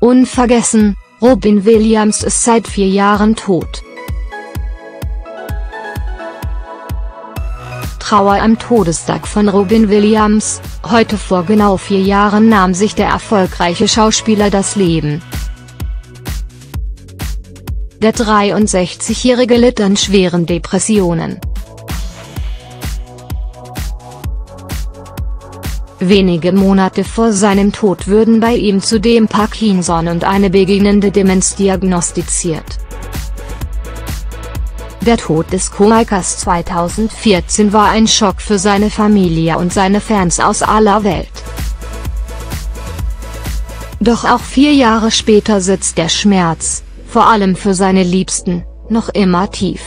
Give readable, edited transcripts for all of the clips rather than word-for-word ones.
Unvergessen, Robin Williams ist seit 4 Jahren tot. Trauer am Todestag von Robin Williams. Heute vor genau 4 Jahren nahm sich der erfolgreiche Schauspieler das Leben. Der 63-Jährige litt an schweren Depressionen. Wenige Monate vor seinem Tod würden bei ihm zudem Parkinson und eine beginnende Demenz diagnostiziert. Der Tod des Komikers 2014 war ein Schock für seine Familie und seine Fans aus aller Welt. Doch auch 4 Jahre später sitzt der Schmerz, vor allem für seine Liebsten, noch immer tief.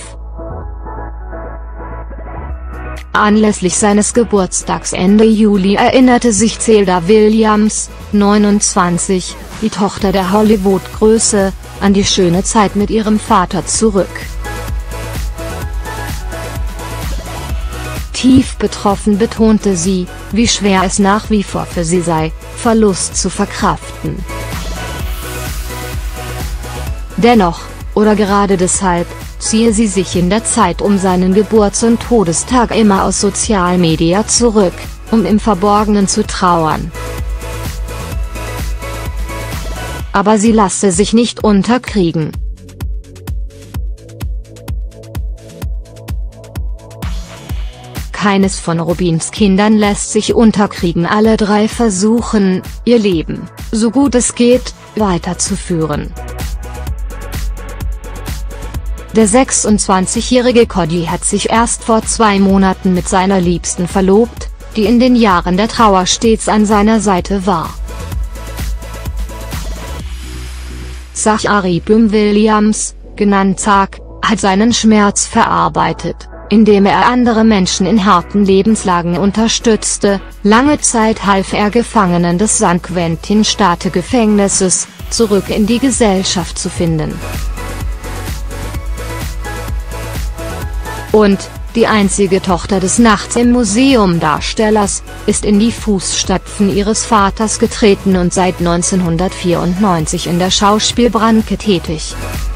Anlässlich seines Geburtstags Ende Juli erinnerte sich Zelda Williams, 29, die Tochter der Hollywood-Größe, an die schöne Zeit mit ihrem Vater zurück. Tief betroffen betonte sie, wie schwer es nach wie vor für sie sei, Verlust zu verkraften. Dennoch, oder gerade deshalb, ziehe sie sich in der Zeit um seinen Geburts- und Todestag immer aus Sozialmedia zurück, um im Verborgenen zu trauern. Aber sie lasse sich nicht unterkriegen. Keines von Robins Kindern lässt sich unterkriegen. Alle 3 versuchen, ihr Leben, so gut es geht, weiterzuführen. Der 26-jährige Cody hat sich erst vor 2 Monaten mit seiner Liebsten verlobt, die in den Jahren der Trauer stets an seiner Seite war. Zachary Williams, genannt Zach, hat seinen Schmerz verarbeitet, indem er andere Menschen in harten Lebenslagen unterstützte. Lange Zeit half er Gefangenen des San Quentin-Staatsgefängnisses, zurück in die Gesellschaft zu finden. Und, die einzige Tochter des Nachts im Museum-Darstellers, ist in die Fußstapfen ihres Vaters getreten und seit 1994 in der Schauspielbranche tätig.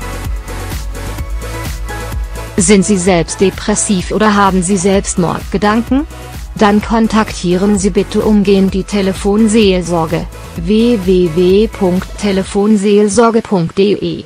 Sind Sie selbst depressiv oder haben Sie Selbstmordgedanken? Dann kontaktieren Sie bitte umgehend die Telefonseelsorge, www.telefonseelsorge.de.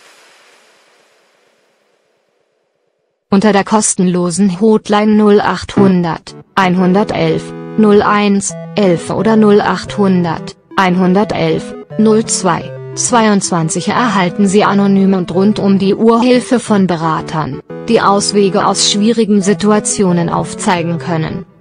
Unter der kostenlosen Hotline 0800 111 01 11 oder 0800 111 02 22 erhalten Sie anonym und rund um die Uhr Hilfe von Beratern, die Auswege aus schwierigen Situationen aufzeigen können.